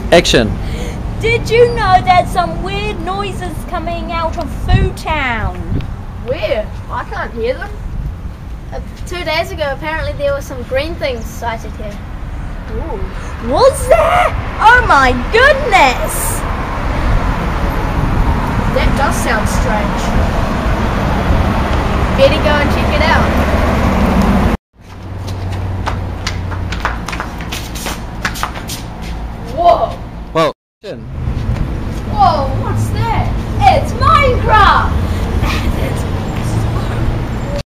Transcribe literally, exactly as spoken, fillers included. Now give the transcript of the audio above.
Action. Did you know there's some weird noises coming out of Foodtown? Where? I can't hear them. Uh, two days ago, apparently there were some green things sighted here. Ooh. Was there? Oh my goodness! That does sound strange. Better go and check it out. Whoa! Well, action.